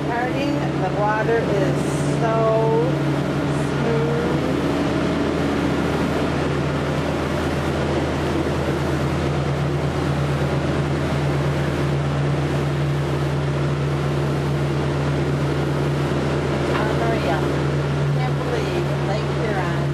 Kincardine, the water is so smooth. Unreal. Can't believe Lake Huron.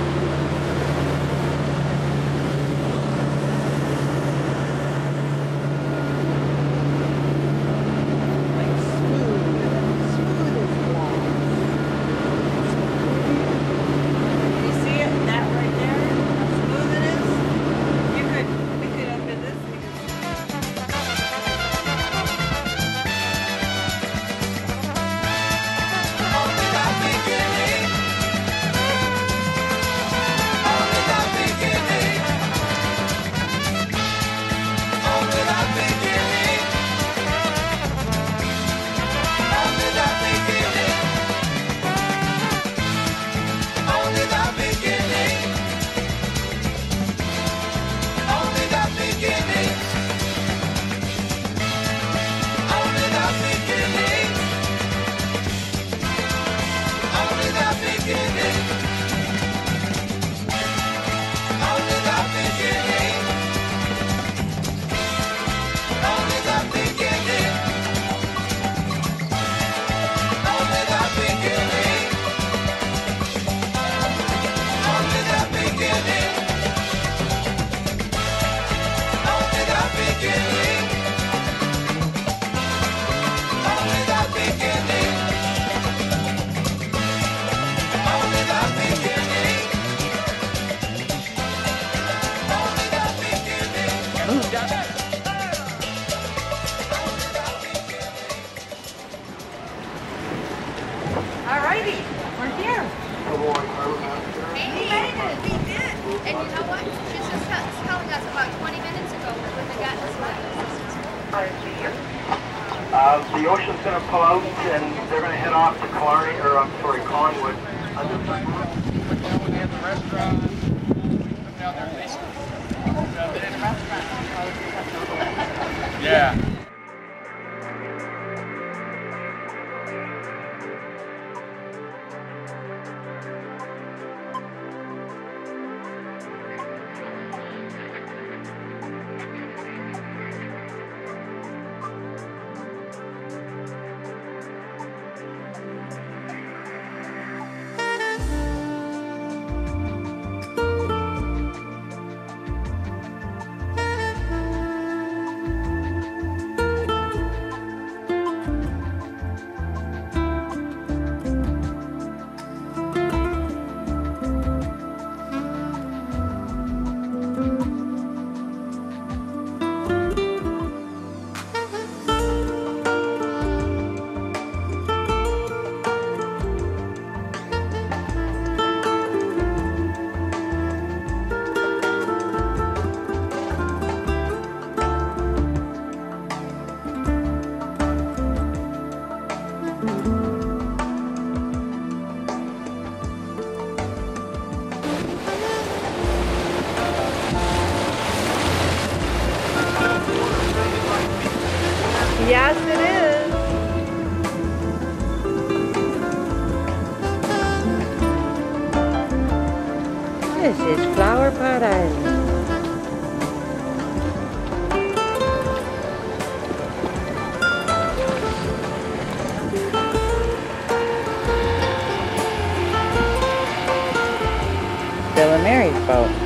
Alrighty, we're here. Hey, we did. And you know what? She's just telling us about 20 minutes ago when they got this weather. The ocean's going to pull out and they're going to head off to Killarney, or I'm sorry, Collingwood. We have the restaurant. Down there in the basement. Yeah. Yes, it is. This is Flowerpot Island. Bill and Mary's boat.